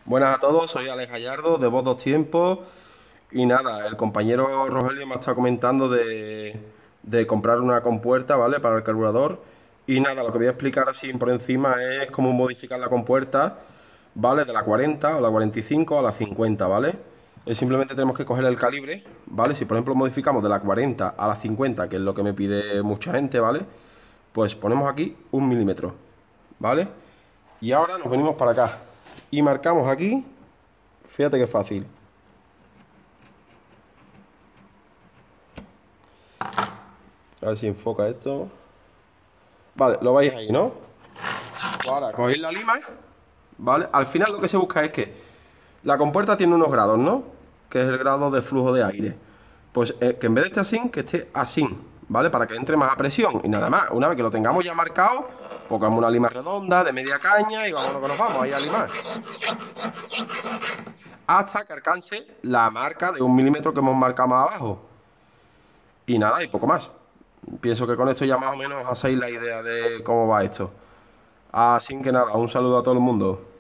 Buenas a todos, soy Alex Gallardo de Voz Dos Tiempos y nada, el compañero Rogelio me ha estado comentando de comprar una compuerta, ¿vale? Para el carburador y nada, lo que voy a explicar así por encima es cómo modificar la compuerta, ¿vale? De la 40 o la 45 a la 50, ¿vale? Simplemente tenemos que coger el calibre, ¿vale? Si por ejemplo modificamos de la 40 a la 50, que es lo que me pide mucha gente, ¿vale? Pues ponemos aquí 1 milímetro, ¿vale? Y ahora nos venimos para acá y marcamos aquí. Fíjate qué fácil. A ver si enfoca esto. Vale, lo veis ahí, ¿no? Pues ahora cogéis la lima, ¿vale? Al final lo que se busca es que la compuerta tiene unos grados, ¿no? Que es el grado de flujo de aire. Pues que en vez de estar así, que esté así, ¿vale? Para que entre más a presión. Y nada más, una vez que lo tengamos ya marcado, pongamos una lima redonda de media caña y vámonos que nos vamos ahí a limar. Hasta que alcance la marca de 1 milímetro que hemos marcado más abajo. Y nada, y poco más. Pienso que con esto ya más o menos hacéis la idea de cómo va esto. Así que nada, un saludo a todo el mundo.